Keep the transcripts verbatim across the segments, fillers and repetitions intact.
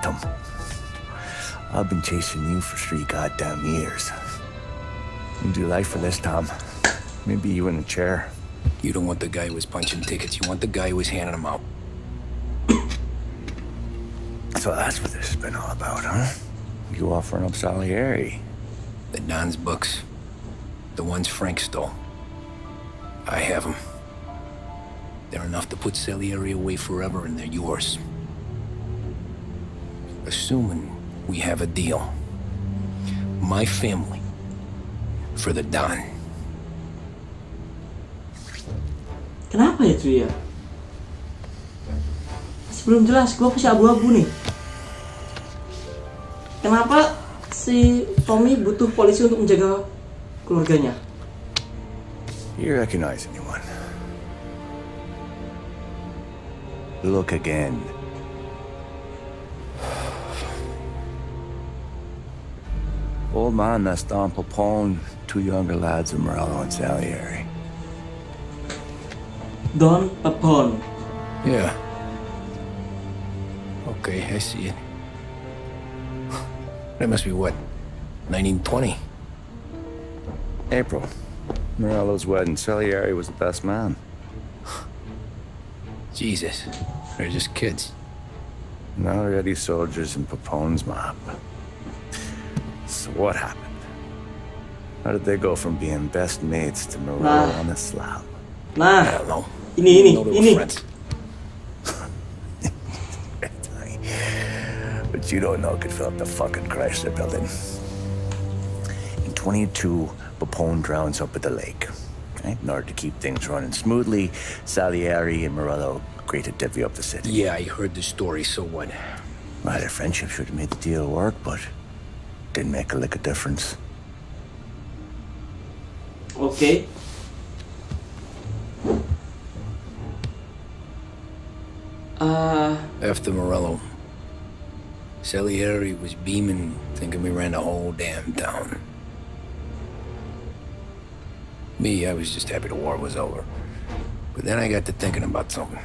phantom. I've been chasing you for three goddamn years. You do life for this, Tom. Maybe you in a chair. You don't want the guy who was punching tickets. You want the guy who was handing them out. So that's what this has been all about, huh? You offering up Salieri. The Don's books. The ones Frank stole. I have them. They're enough to put Salieri away forever, and they're yours. Assuming we have a deal. My family. For the Don. Kenapa ya cuy ya? Masih belum jelas, gue masih abu-abu nih. Kenapa si Tommy butuh polisi untuk menjaga keluarganya? You recognize anyone? Look again. Old man, that's Don Papone, two younger lads of Morello and Salieri. Don Papone. Yeah. Okay, I see it. That must be what? nineteen twenty? April. Morello's wedding. Salieri was the best man. Jesus. They're just kids. Now already soldiers in Papone's mob. So what happened? How did they go from being best mates to Morello Nah. on a slab? Nah, I don't know. ini ini No, they were ini. friends. But you don't know could fill up the fucking Chrysler building. In twenty-two, Papone drowns up at the lake. Okay? In order to keep things running smoothly, Salieri and Morello agreed to divvy up the city. Yeah, I heard the story, so what? Well, their friendship should have made the deal work, but didn't make a lick of difference. Oke. Uh, After Morello, Salieri was beaming, thinking we ran the whole damn town. Me, I was just happy the war was over. But then I got to thinking about something.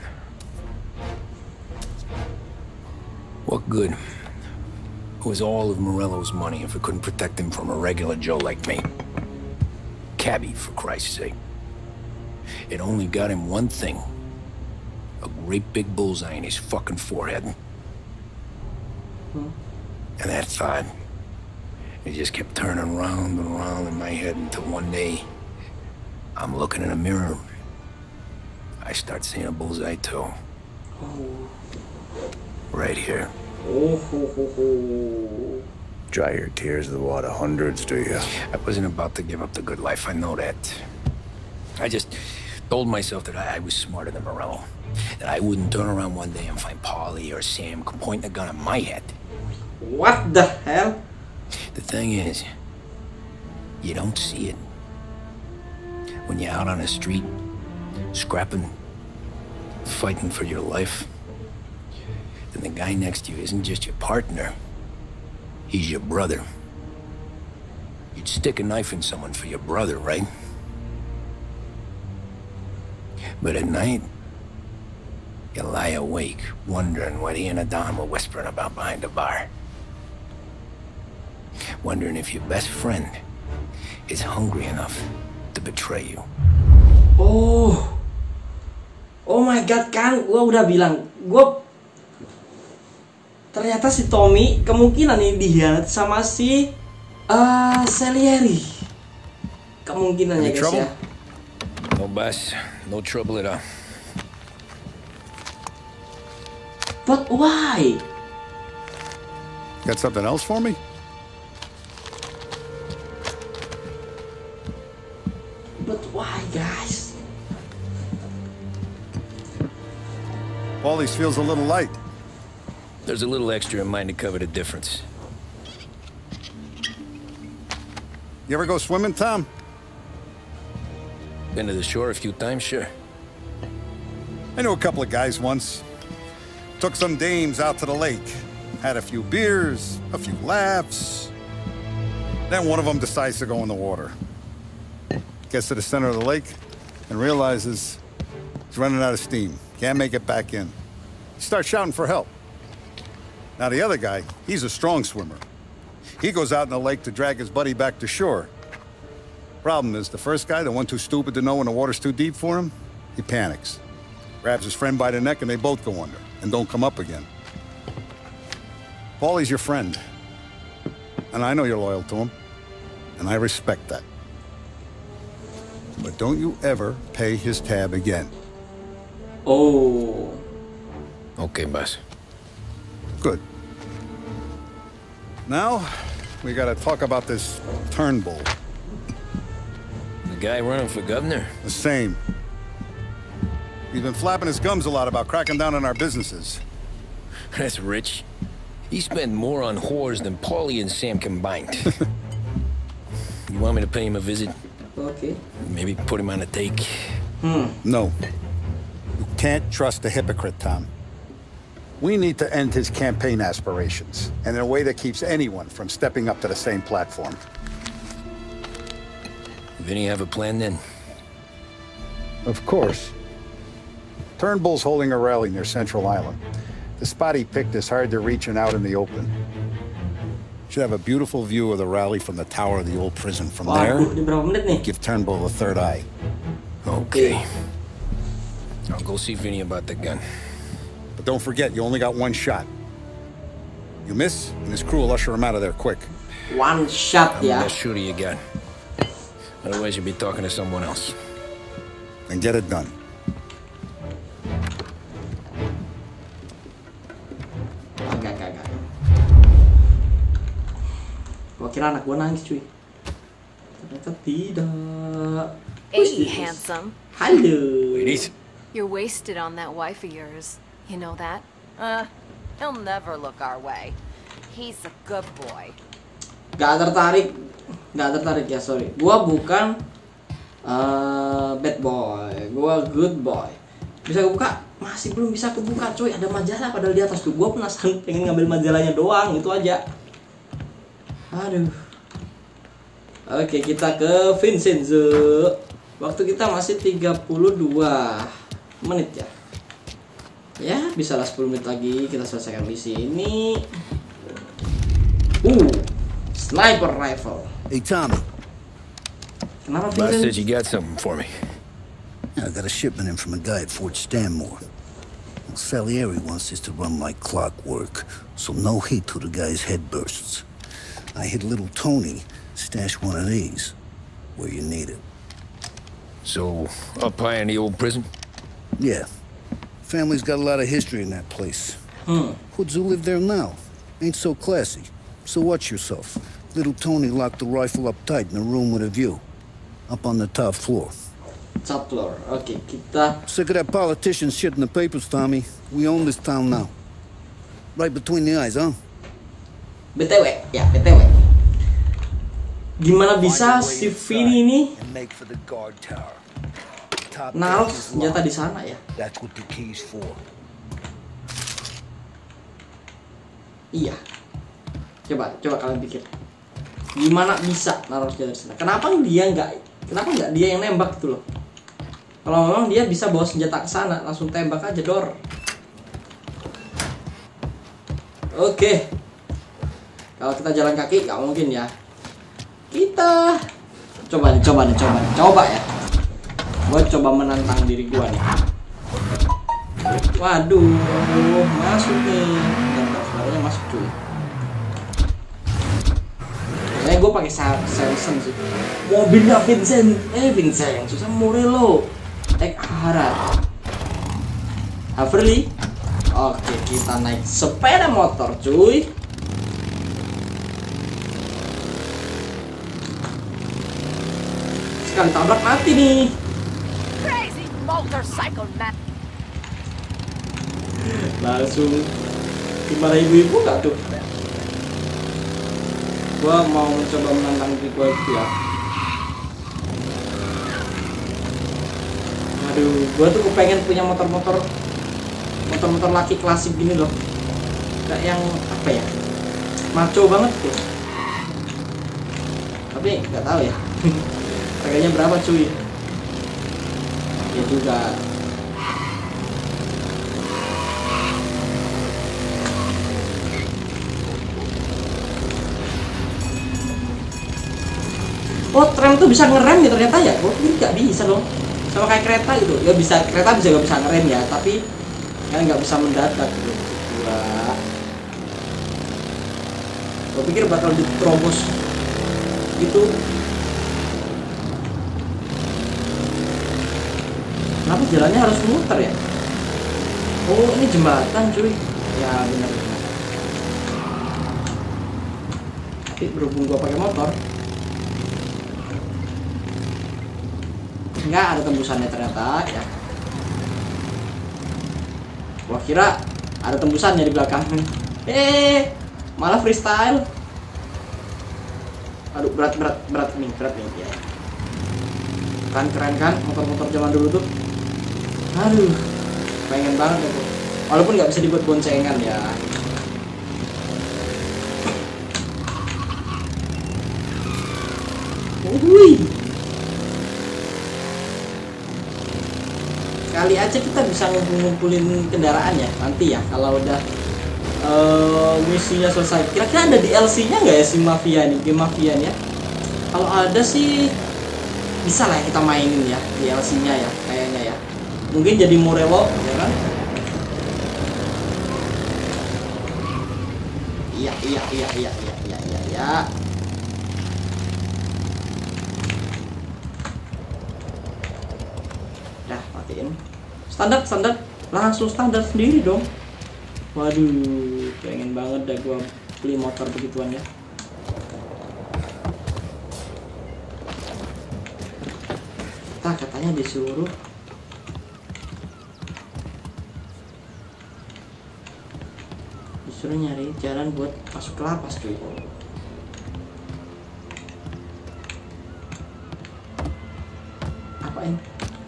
What good was all of Morello's money if it couldn't protect him from a regular Joe like me? Cabbie, for Christ's sake. It only got him one thing. A great big bullseye in his fucking forehead. hmm. And that thought, it just kept turning round and round in my head until one day, I'm looking in a mirror. I start seeing a bullseye too. Oh. Right here. Oh, ho, ho, ho. Dry your tears of the water hundreds, do you? I wasn't about to give up the good life, I know that. I just told myself that I was smarter than Morello. That I wouldn't turn around one day and find Paulie or Sam pointing a gun at my head. What the hell? The thing is, you don't see it. When you're out on the street, scrapping, fighting for your life, then the guy next to you isn't just your partner, he's your brother. You'd stick a knife in someone for your brother, right? But at night, you lie awake, wondering what he and Adon were whispering about behind the bar. Wondering if your best friend is hungry enough to betray you. Oh. Oh my god, kan gua udah bilang, gua ternyata si Tommy kemungkinan ini dihianati sama si uh, Salieri. Kemungkinannya guys ya. No boss, no trouble at all. But why? Got something else for me? But why, guys? Paulie's feels a little light. There's a little extra in mine to cover the difference. You ever go swimming, Tom? Been to the shore a few times, sure. I knew a couple of guys once. Took some dames out to the lake. Had a few beers, a few laughs. Then one of them decides to go in the water. Gets to the center of the lake and realizes he's running out of steam. Can't make it back in. He starts shouting for help. Now the other guy, he's a strong swimmer. He goes out in the lake to drag his buddy back to shore. Problem is, the first guy, the one too stupid to know when the water's too deep for him, he panics. Grabs his friend by the neck and they both go under and don't come up again. Paulie's your friend. And I know you're loyal to him. And I respect that. But don't you ever pay his tab again. Oh. Okay, boss. Good. Now, we gotta talk about this Turnbull. The guy running for governor? The same. He's been flapping his gums a lot about cracking down on our businesses. That's rich. He spent more on whores than Paulie and Sam combined. You want me to pay him a visit? Okay. Maybe put him on a take? Hmm. No. You can't trust a hypocrite, Tom. We need to end his campaign aspirations, and in a way that keeps anyone from stepping up to the same platform. Vinny have a plan then? Of course. Turnbull's holding a rally near Central Island. The spot he picked is hard to reach and out in the open. Should have a beautiful view of the rally from the tower of the old prison. From there, Waduh, ini berapa menit nih? give Turnbull a third eye. Okay. I'll go see Vinny about the gun. But don't forget, you only got one shot. You miss, and his crew will usher him out of there quick. One shot I'm the ya. best shooter you got. Otherwise, you'll be talking to someone else. And get it done. Agak, agak, agak. Gua kira anak gua nangis cuy. Ternyata tidak. Hey, handsome. Halo. Ladies. You're wasted on that wife of yours. You know that? Uh, he'll never look our way. He's a good boy. Gak tertarik. Gak tertarik ya, sorry. Gua bukan uh, bad boy. Gua good boy. Bisa kebuka? Masih belum bisa kebuka cuy. Ada majalah padahal di atas tuh. Gua penasaran pengen ngambil majalahnya doang. Itu aja. Aduh. Oke, kita ke Vincenzo. Waktu kita masih tiga puluh dua menit ya. Ya, bisa lah sepuluh menit lagi kita selesaikan misi ini. Uh, sniper rifle. Hey, Tommy. Kenapa Boss Vincent? said you got something for me. I got a shipment in from a guy at Fort Stanmore. Well, Salieri wants this to run like clockwork, so no heat till the guy's head bursts. I hit little Tony, stash one of these where you need it. So, up high in the old prison? Yeah. Family's got a lot of history in that place. Hmm. Hoods who live there now ain't so classy. So watch yourself. Little Tony locked the rifle up tight in a room with a view. Up on the top floor. Top floor. Oke, kita Sick of that politician shit in the papers, Tommy. We own this town now. Right between the eyes, huh? B T W, ya B T W. Gimana bisa si Vinny ini And make for the guard tower. Top naruh deck is senjata locked. di sana ya? That's what the key's for. Iya. Coba, coba kalian pikir. Gimana bisa naruh senjata di sana? Kenapa dia nggak? Kenapa nggak dia yang nembak gitu loh? Kalau memang dia bisa bawa senjata ke sana, langsung tembak aja dor. Oke. Kalau kita jalan kaki nggak mungkin ya. Kita coba nih, coba nih, coba nih, coba ya. Gue coba menantang diri gue nih. Waduh, masuk nih. Bentar, suaranya masuk cuy. Kayaknya gue pakai Samsung sih. Mobilnya Vincent, eh Vincent, susah Morello. Ek Harat. Haverly. Oke, kita naik sepeda motor cuy. Sekali tabrak mati nih. Crazy motorcycle man. Langsung gimana ibu-ibu gak tuh? Gua mau coba menantang diri gua itu ya. Aduh, gua tuh kepengen punya motor-motor motor-motor laki klasik gini loh. Kayak yang apa ya? Maco banget tuh. Tapi nggak tahu ya. Harganya berapa cuy? Ya juga. Oh, tram tuh bisa ngerem ya ternyata ya. Gue pikir nggak bisa dong. Sama kayak kereta gitu. Ya bisa, kereta bisa nggak bisa ngerem ya, tapi kan nggak bisa mendadak gitu. Wah. Gue pikir bakal diterobos gitu. Kenapa jalannya harus muter ya? Oh, ini jembatan cuy. Ya benar. Tapi berhubung gua pakai motor, nggak ada tembusannya ternyata ya. Gua kira ada tembusannya di belakang. Eh, malah freestyle. Aduh, berat berat berat nih, berat nih ya. Kan keren kan motor-motor zaman dulu tuh. Aduh, pengen banget ya tuh. Walaupun nggak bisa dibuat boncengan ya. Wih. Kali aja kita bisa ngumpul-ngumpulin kendaraan ya nanti ya kalau udah uh, misinya selesai. Kira-kira ada D L C-nya nggak ya si Mafia nih, game Mafia nih ya? Kalau ada sih bisa lah ya kita mainin ya D L C-nya ya kayaknya ya. Mungkin jadi Morello ya kan? Iya iya iya iya iya iya iya. iya. Dah matiin. Standar standar langsung standar sendiri dong. Waduh, pengen banget dah gua beli motor begituan ya. Kita katanya disuruh disuruh nyari jalan buat masuk ke lapas cuy. Apain?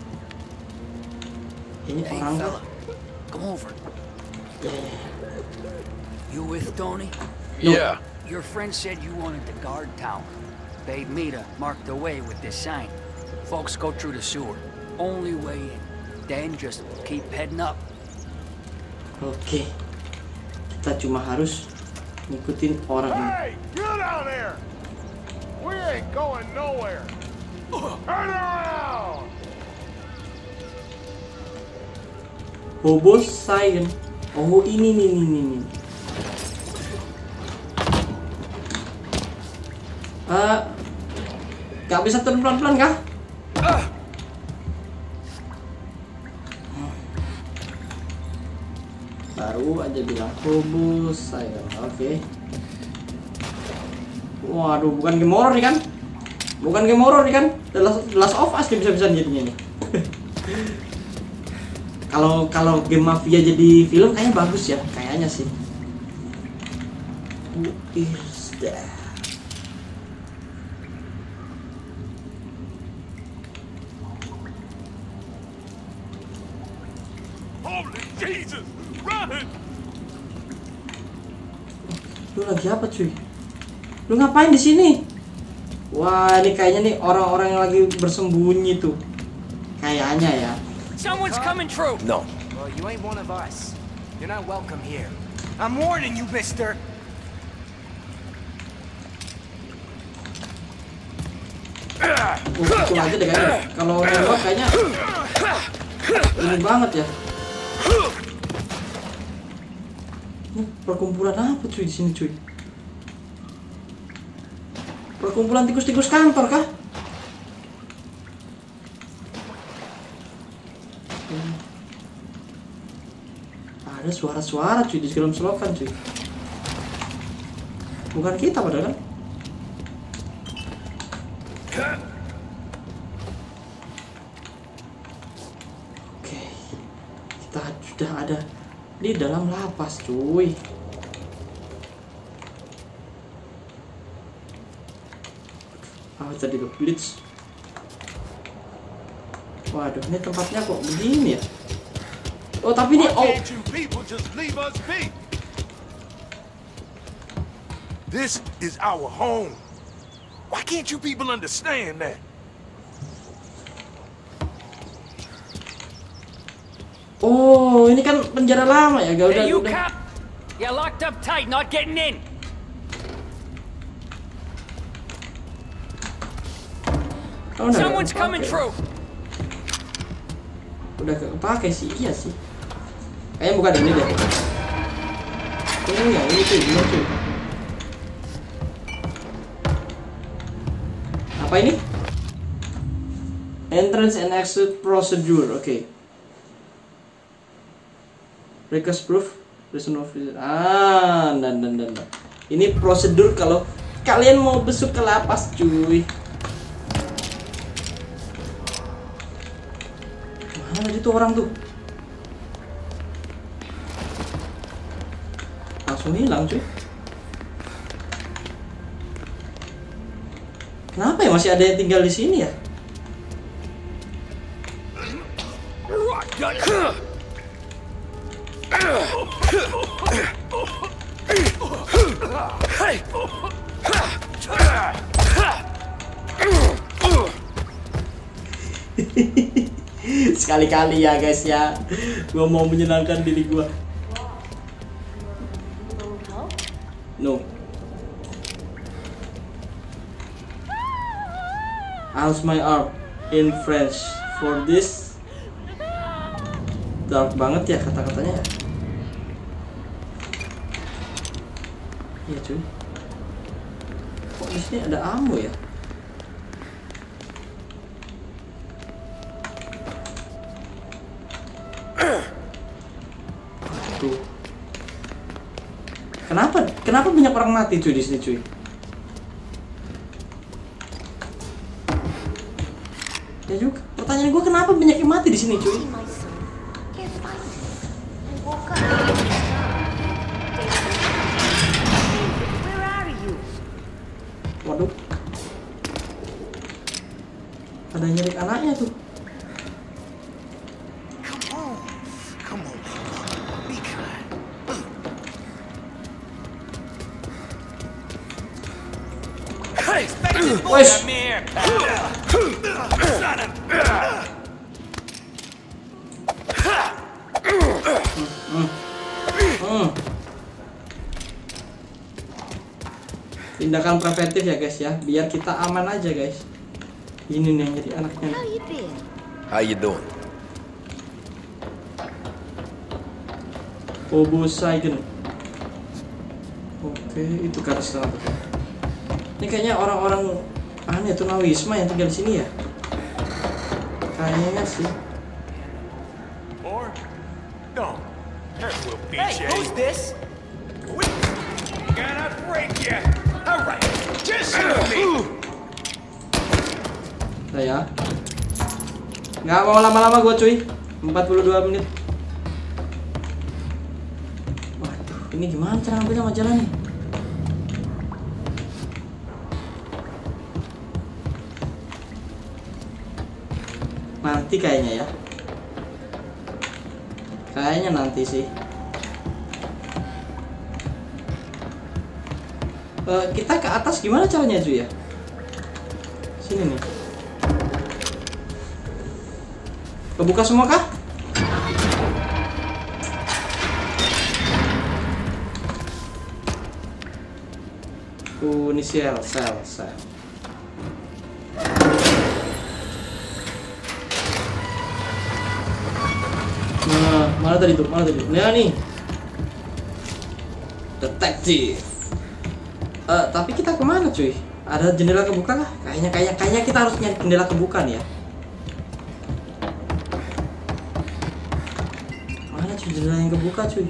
Ini Hey, orang fella, come over. ya, ya. You with Tony? No. Yeah. Your friend said you wanted the guard tower. Bade me to mark the way with this sign. Folks go through the sewer. Only way in. Then just keep heading up. Oke. Kita cuma harus ngikutin orang ini. Hey, you down there! We ain't going nowhere. Turn around! Bobo Science. Oh ini nih nih nih. nih. Uh, gak bisa turun pelan-pelan kah? Baru aja bilang Bobo Science. Oke. Okay. Waduh, bukan game horror nih kan? Bukan game horror nih kan? The Last, The Last of Us bisa-bisa jadinya nih. Kalau kalau game Mafia jadi film kayaknya bagus ya, kayaknya sih. Who is that? Holy Jesus! Run! Lu lagi apa cuy? Lu ngapain di sini? Wah, ini kayaknya nih orang-orang yang lagi bersembunyi tuh. Kayaknya ya. Someone's coming through. No. Well, you ain't one of us. You're not welcome here. I'm warning you, mister. Oh, itu aja deh kayaknya. Kalau nembak kayaknya ini banget ya. Ini perkumpulan apa cuy di sini cuy? Perkumpulan tikus-tikus kantor kah? Ada suara-suara cuy di film selokan cuy. Bukan kita padahal kan? Oke, kita sudah ada di dalam lapas cuy. Apa tadi tuh? Blitz. Waduh, ini tempatnya kok begini ya? Oh, tapi ini Why oh. can't you people just leave us be? This is our home. Why can't you people understand that? Oh, ini kan penjara lama ya, gak udah. Hey, you udah. cop! You're locked up tight, not getting in. Oh, udah Someone's gak coming kepake. through. Udah gak kepake sih, iya sih. Kayaknya bukan ini deh. Oh ya, ini cuy, ini cuy. Apa ini? Entrance and exit procedure, oke. Okay. Request proof, reason of visit. Ah, dan dan dan. Ini prosedur kalau kalian mau besuk ke lapas, cuy. Mana tadi tuh orang tuh? Langsung hilang, cuy. Kenapa ya masih ada yang tinggal di sini ya? Sekali-kali ya guys ya, gua mau menyenangkan diri gua. No. How's my arm in French for this? Dark banget ya kata-katanya ya. Iya cuy. Kok di sini ada ammo ya? Tuh. Kenapa? Kenapa banyak orang mati cuy di sini cuy? Ya juga. Pertanyaan gue kenapa banyak yang mati di sini cuy? Waduh. Ada nyeri anaknya tuh. Wes. Tindakan preventif ya guys ya, biar kita aman aja guys. Ini nih yang jadi anaknya. How you doing? Obosaigen. Oke, itu kata setelah itu. Ini kayaknya orang-orang aneh tunawisma yang tinggal di sini ya. Kayaknya sih. Or no. That will be Hey, who's this? We gonna break ya. All right. Just shoot me. Nah ya. Nggak mau lama-lama gue cuy. empat puluh dua menit. Waduh, ini gimana cara ngambilnya majalah nih? Nanti kayaknya ya. Kayaknya nanti sih. Uh, kita ke atas gimana caranya cuy ya? Sini nih. Kebuka semua kah? Uh, ini sel, sel, sel. Nah, mana tadi tuh? Mana tadi? Nah nih. Detektif. Uh, tapi kita kemana cuy? Ada jendela kebuka kah? Kayaknya kayaknya kayaknya kita harus nyari jendela kebuka nih ya. Mana cuy jendela yang kebuka cuy?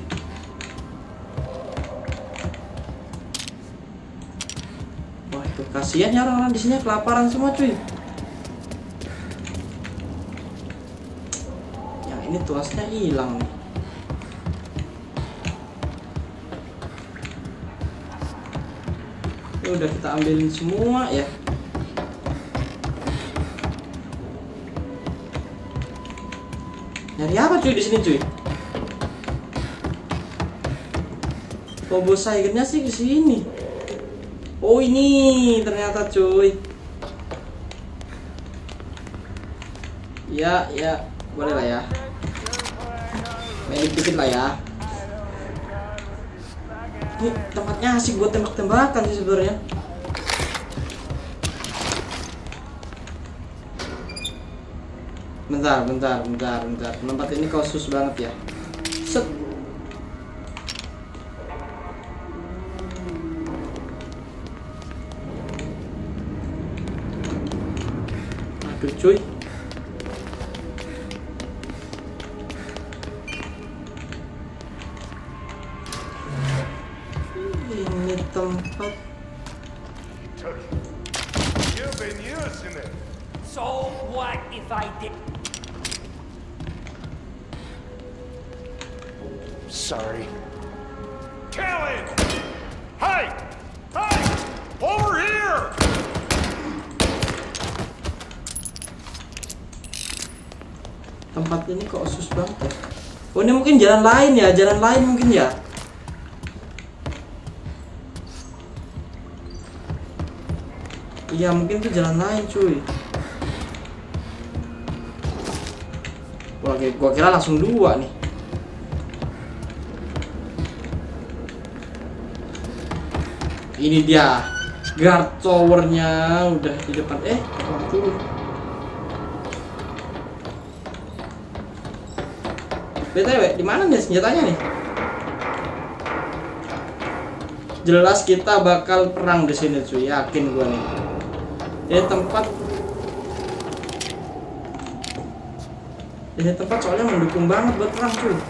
Wah itu kasihan ya orang-orang di sini kelaparan semua cuy. Yang ini tuasnya hilang nih. Udah kita ambilin semua ya. Nyari apa cuy di sini cuy? Obosaigennya sih ke sini. Oh ini ternyata cuy. Ya ya boleh lah ya. Main dikit lah ya. Ini tempatnya asik buat tembak-tembakan sih sebenarnya. Bentar, bentar, bentar, bentar. Tempat ini khusus banget ya. Set. Aduh cuy. Ini tempat. You've been using it. So what if I did? Sorry. Kill him! Hey! Hey! Over here! Tempat ini kok khusus banget ya. Oh ini mungkin jalan lain ya, jalan lain mungkin ya. Iya mungkin tuh jalan lain cuy. Wah gua kira langsung dua nih. Ini dia guard towernya udah di depan. Eh turun. B T W di mana nih senjatanya nih? Jelas kita bakal perang di sini cuy, yakin gua nih. Ini tempat Ini tempat soalnya mendukung banget buat perang cuy.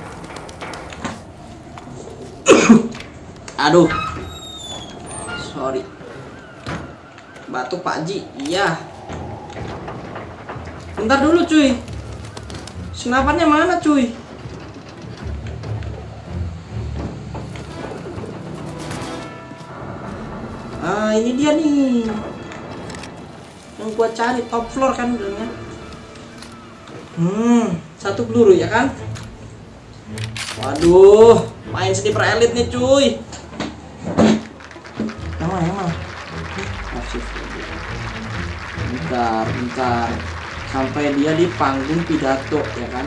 Aduh. Sorry. Batu Pak Ji, iya. Bentar dulu cuy. Senapannya mana cuy? Ah ini dia nih. Yang gua cari top floor kan udah. Hmm, satu peluru ya kan? Waduh, main sniper elit nih cuy. Yang mana, yang mana? Masih. Bentar, bentar. Sampai dia di panggung pidato ya kan?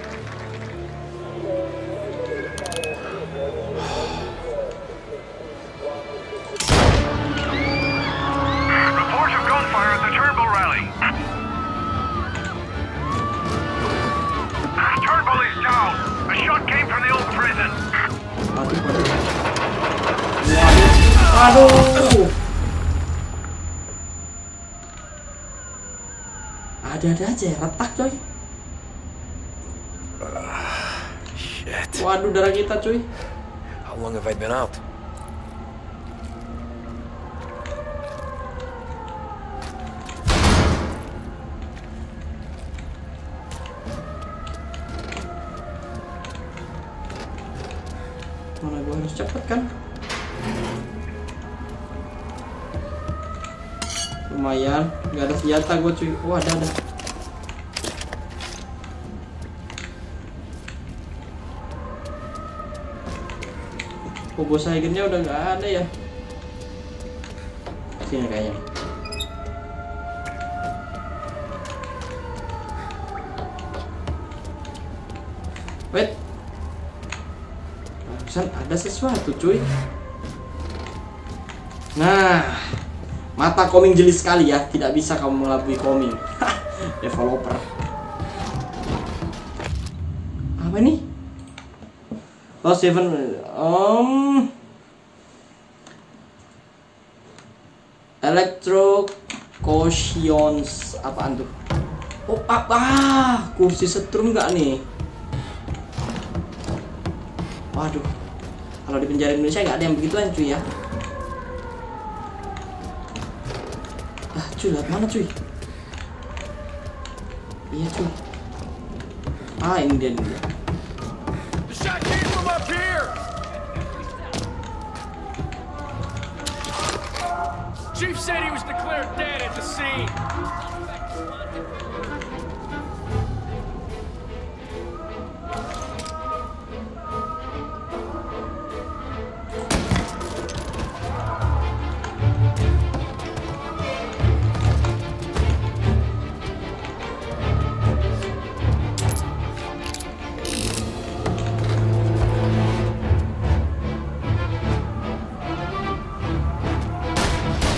Reports of gunfire at the Turnbull rally. Turnbull is down. A shot came from the old prison. Waduh, waduh. Waduh. Ada-ada aja ya, retak coy. Shit. Waduh, darah kita cuy. How long have I been out? Mana gua harus cepet kan? Lumayan, nggak ada senjata gue cuy. Wah ada ada. Bobo Saigennya udah nggak ada ya. Sini kayaknya. Wait. Barusan ada sesuatu cuy. Nah, mata Koming jeli sekali ya, tidak bisa kamu mengelabui Koming. Developer. Apa nih? Oh, Seven. Um, Electro Cautions apaan tuh? Oh, apa? Kursi setrum nggak nih? Waduh. Kalau di penjara Indonesia nggak ada yang begituan cuy ya. Cuy, lihat mana cuy? Iya cuy. Ah ini dia, ini dia. Chief said he was declared dead at the scene.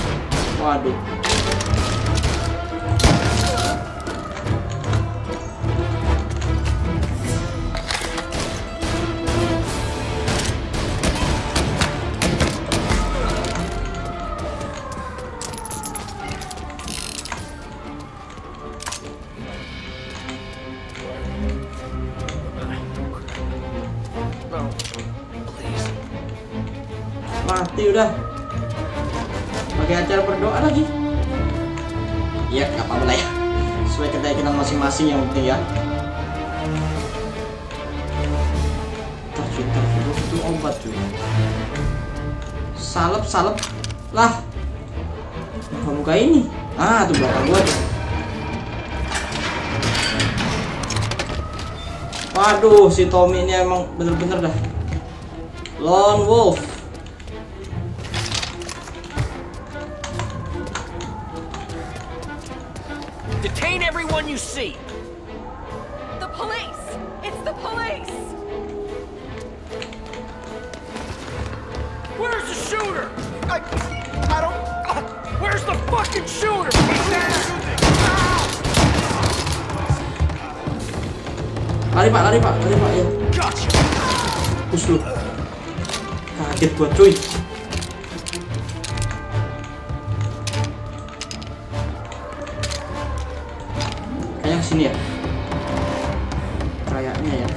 Waduh. mati udah. Pakai acara berdoa lagi. Iya, nggak apa-apa lah ya. Sesuai keyakinan masing-masing yang penting ya. Tercinta itu obat cuy. Salep salep lah. Muka-muka ini. Ah, tuh belakang gua. Waduh, si Tommy ini emang bener-bener dah lone wolf. Detain everyone you see. The police! It's the police! Where's the shooter? I, I don't. Uh, where's the fucking shooter? Lari pak, lari pak, lari pak ya. Gotcha. Push lu. Kaget gua cuy. Kayaknya kesini ya. Kayaknya ya.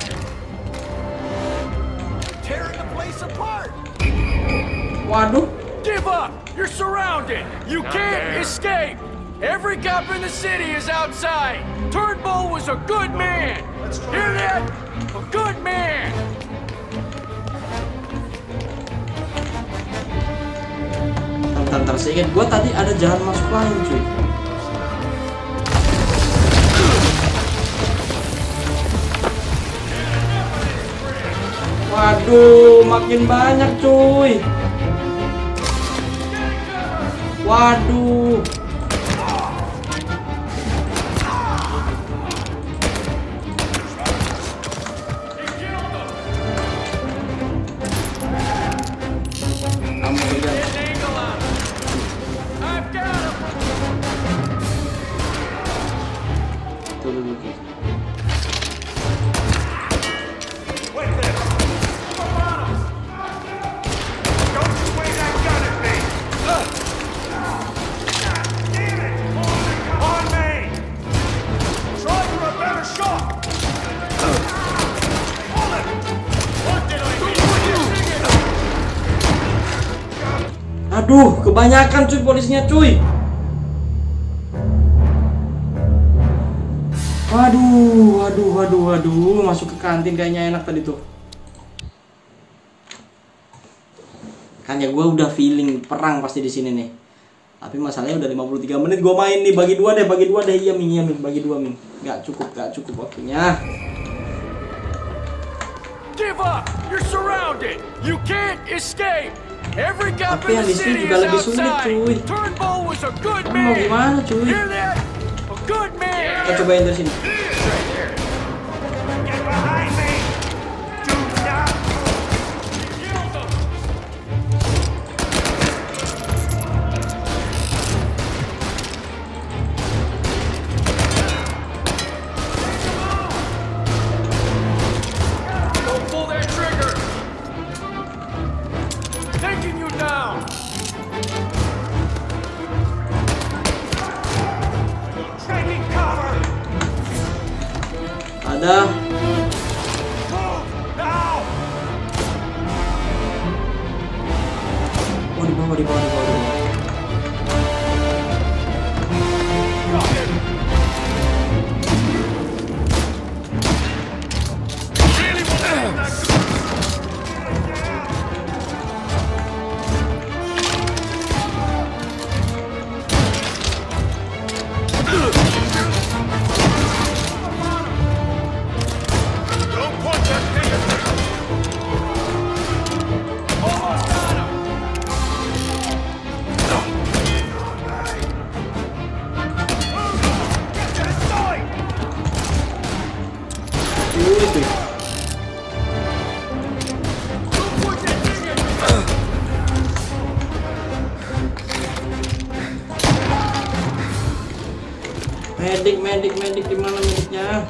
Tearing the place apart. Waduh. Give up! You're surrounded! You can't escape! Every cop in the city is outside! Turnbull was a good man! Hear that? A good man! Bentar, bentar, saya ingat gue tadi ada jalan masuk lain cuy. Waduh, makin banyak cuy. Waduh. Aduh, kebanyakan cuy polisinya cuy. Waduh, waduh, waduh, waduh, masuk ke kantin kayaknya enak tadi tuh. Kan ya gue udah feeling perang pasti di sini nih. Tapi masalahnya udah lima puluh tiga menit gue main nih, bagi dua deh, bagi dua deh, iya Ming, iya Ming, bagi dua Ming. Gak cukup, gak cukup waktunya. Give up! You're surrounded! You can't escape! Every cop Tapi in yang the di sini city juga is lebih sulit outside! cuy. Turnbull was a good Kamu mau man! gimana cuy? Hear that? A good man! Kita cobain dari sini. Get behind me! Do not Don't pull that trigger! Taking you down! taking cover! Ada. Move! Now! Oh di bawah, di bawah, di bawah, di bawah. Don't point that thing at me! Almost got him! Get to the side! Cuy, cuy. Don't point that thing at me! Medik, medik, medik, di mana mediknya?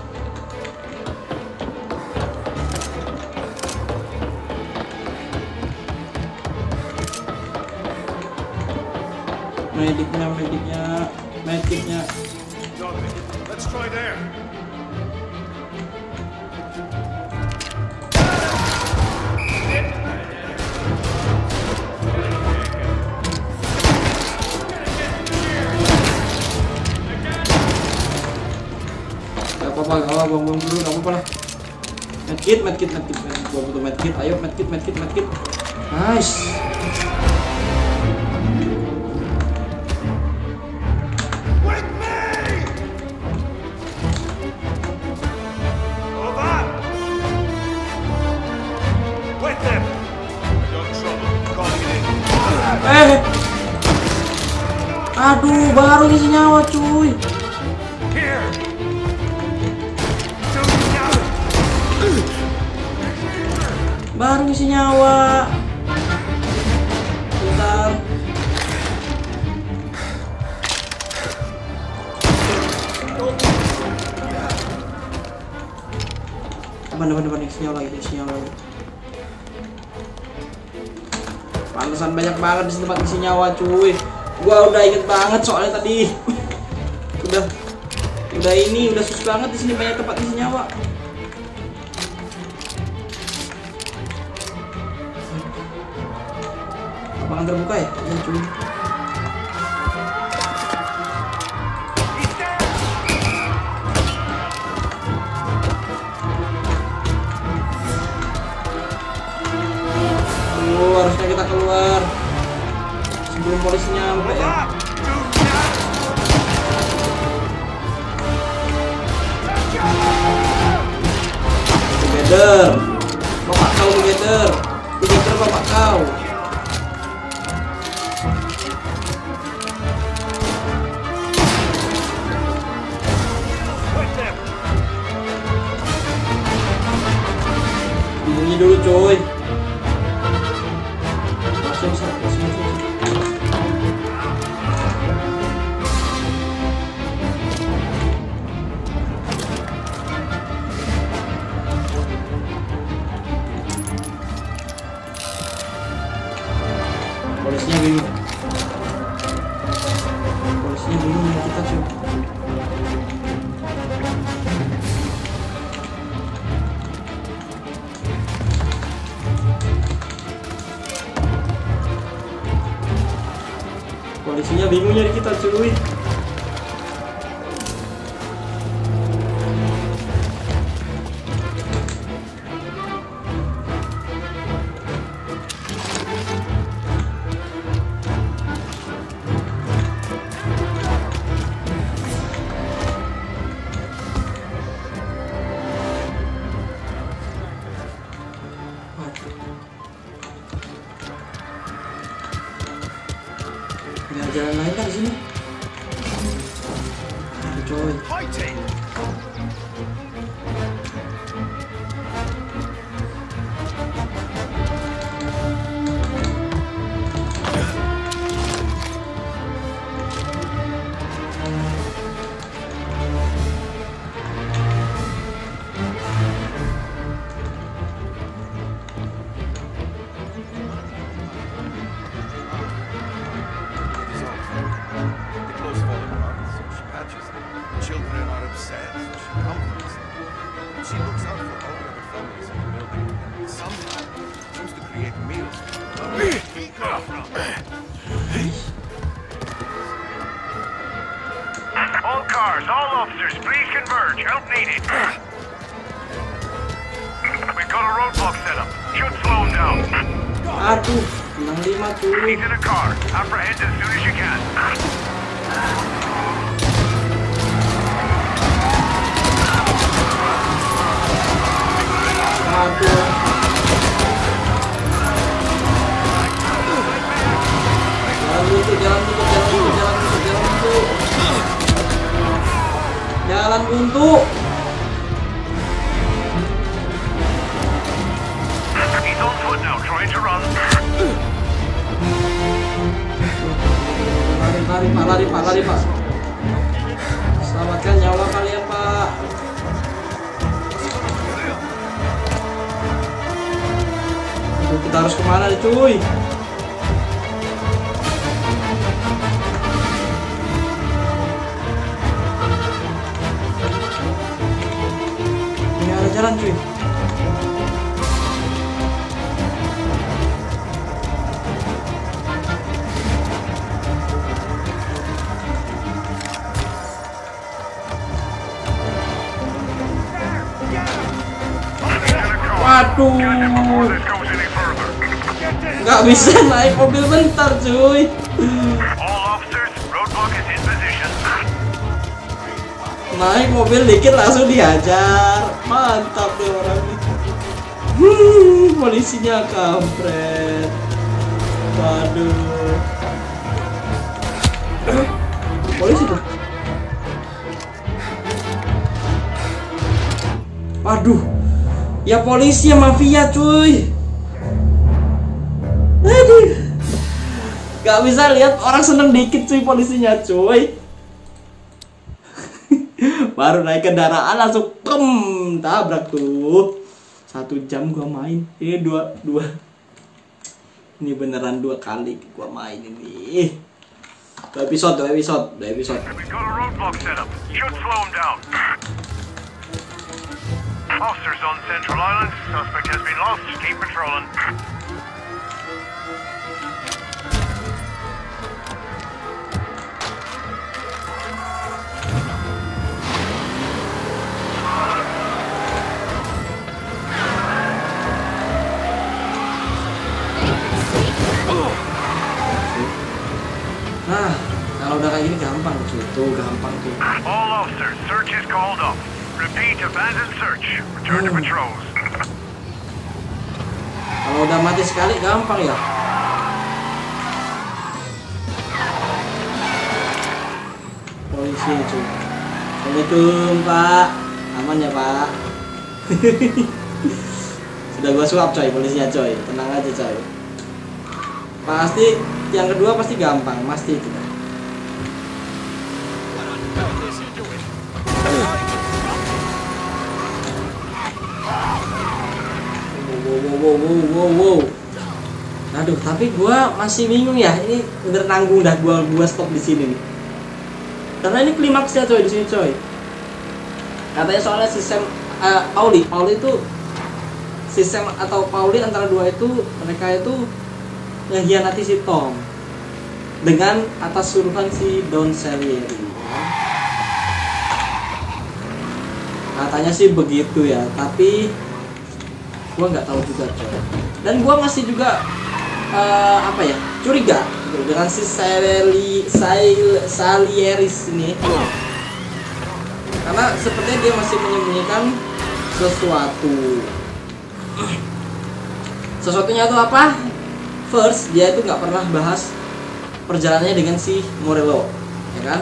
Mediknya, mediknya, mediknya. Let's try there. apa-apa, gak apa-apa, buang-buang dulu, gak apa-apa lah. Medkit, medkit, medkit, medkit, gua butuh medkit, ayo medkit, medkit, medkit. Nice. Eh, aduh, baru ngisi nyawa cuy. Baru ngisi nyawa. Bentar. Mana mana mana ngisi nyawa lagi, ngisi nyawa lagi. Pantesan banyak banget di tempat ngisi nyawa cuy. Gua udah inget banget soalnya tadi. udah udah ini udah sus banget di sini banyak tempat ngisi nyawa. Lapangan terbuka ya? Iya cuy. Harusnya kita keluar sebelum polisi nyampe ya. Together, bapak kau together, together bapak kau. Bunyi dulu coy. Polisinya bingung. Polisinya bingung ya kita cuy. Polisinya bingung nyari kita cuy. Nggak jalan lain kan di sini? Aduh coy. All cars, all officers, please converge. Help needed. We've got a roadblock set up. Should slow them down. Aduh, enam lima cuy. He's in a car. Apprehend as soon as you can. Aduh. Jalan buntu, jalan buntu, jalan buntu, jalan buntu, jalan buntu. Jalan buntu. He's on foot now, trying to run. Lari, lari, pak, lari, pak, lari, pak. Selamatkan nyawa kalian, pak. Aduh, kita harus kemana nih, cuy? Ini ada jalan, cuy. Waduh. Nggak bisa naik mobil bentar, cuy. Naik mobil dikit langsung dihajar. Mantap deh orang ini. Hmm, polisinya kampret. Waduh. Aduh, polisi tuh. Waduh. Ya polisi ya mafia, cuy. Aduh. Gak bisa lihat orang seneng dikit, cuy, polisinya, cuy. Baru naik kendaraan langsung kem tabrak tuh. Satu jam gua main. Ini dua dua. Ini beneran dua kali gua main ini. Dua episode, dua episode, dua episode. Officers on Central Island. Suspect has been lost. Keep patrolling. Nah, kalau udah kayak gini gampang cuy, tuh gampang tuh. All officers, search is called off. Repeat, abandon search. Return to patrols. Kalau udah mati sekali gampang ya. Polisi cuy. Assalamualaikum Pak, aman ya Pak. Sudah gua suap coy polisinya coy, tenang aja coy. Pasti yang kedua pasti gampang, pasti itu. Wow, wow, wow, wow, wow. Aduh, tapi gua masih bingung ya. Ini bener nanggung dah gua gua stop di sini nih. Karena ini klimaksnya coy di sini coy. Katanya soalnya sistem uh, Pauli, Pauli itu sistem atau Pauli antara dua itu mereka itu ngehianati si Tom dengan atas suruhan si Don Salieri. Katanya sih begitu ya, tapi gua nggak tahu juga coy. Dan gua masih juga uh, apa ya curiga gitu, dengan si Salieri Salieris ini, karena sepertinya dia masih menyembunyikan sesuatu. Sesuatunya itu apa? First, dia itu nggak pernah bahas perjalanannya dengan si Morello, ya kan?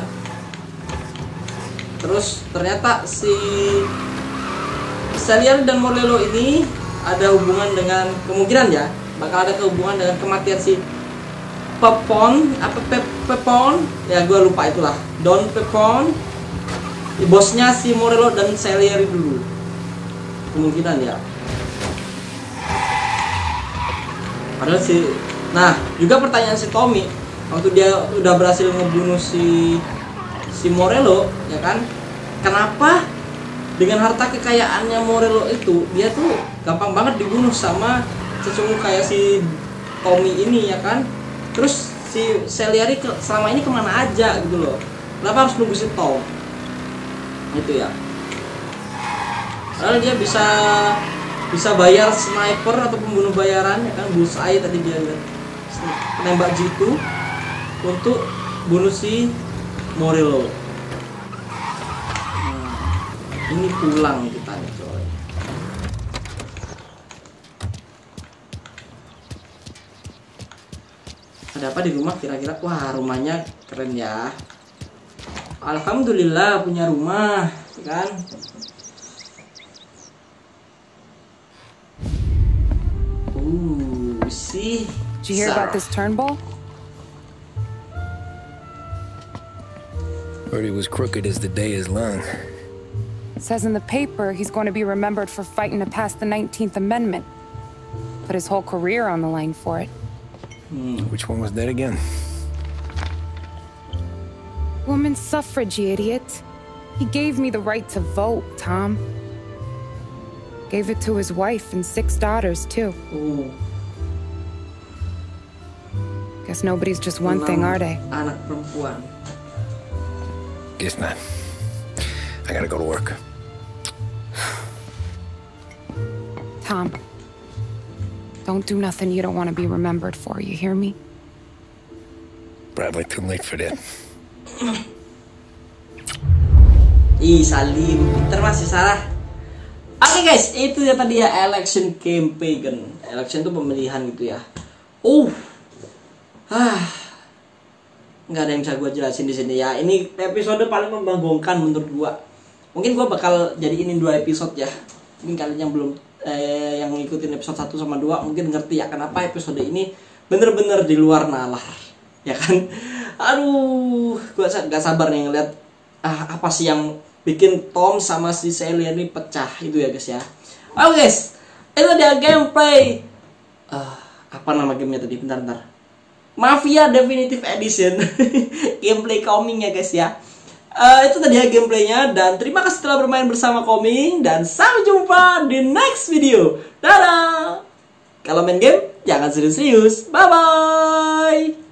Terus ternyata si Salieri dan Morello ini ada hubungan dengan, kemungkinan ya bakal ada hubungan dengan kematian si Pepon, apa Pe Pepon? Ya gue lupa itulah. Don Pepon, bosnya si Morello dan Salieri dulu, kemungkinan ya. Padahal si, nah juga pertanyaan si Tommy waktu dia udah berhasil ngebunuh si si Morello, ya kan? Kenapa dengan harta kekayaannya Morello itu dia tuh gampang banget dibunuh sama sesungguh kayak si Tommy ini, ya kan? Terus si Salieri ke, selama ini kemana aja gitu loh? Kenapa harus nunggu si Tom? Gitu ya. Padahal dia bisa bisa bayar sniper atau pembunuh bayaran, ya kan? Bullseye tadi dia lihat, penembak jitu untuk bunuh si Morello. Nah, ini pulang kita nih coy. Ada apa di rumah kira-kira? Wah, rumahnya keren ya. Alhamdulillah punya rumah, kan? Ooh, see? Did you hear about this Turnbull? Heard he was crooked as the day is long. It says in the paper he's going to be remembered for fighting to pass the nineteenth Amendment. Put his whole career on the line for it. Hmm. Which one was that again? Women's suffrage, you idiot. He gave me the right to vote, Tom. Gave it to his wife and six daughters, too. Ooh. Guess nobody's just one thing, are they? Anak perempuan. Guess not. I gotta go to work. Tom, Don't do nothing you don't want to be remembered for, you hear me? Bradley too late for that. Ih, Salim, pinter masih salah. Oke guys, itu ya tadi ya election campaign. Election itu pemilihan gitu ya. Oh, ah, nggak ada yang bisa gue jelasin di sini ya. Ini episode paling membagongkan menurut gue. Mungkin gue bakal jadi ini dua episode ya. Mungkin kalian yang belum eh, yang ngikutin episode satu sama dua mungkin ngerti ya kenapa episode ini bener-bener di luar nalar, ya kan? Aduh, gue gak sabar nih ngeliat ah, apa sih yang bikin Tom sama si Sally ini pecah itu ya guys ya. Oke guys, itu dia gameplay. Uh, apa nama gamenya tadi? Bentar-bentar. Mafia Definitive Edition. Gameplay Coming ya guys ya. Uh, itu tadi ya gameplaynya. Dan terima kasih telah bermain bersama Coming. Dan sampai jumpa di next video. Dadah. Kalau main game jangan serius-serius. Bye-bye.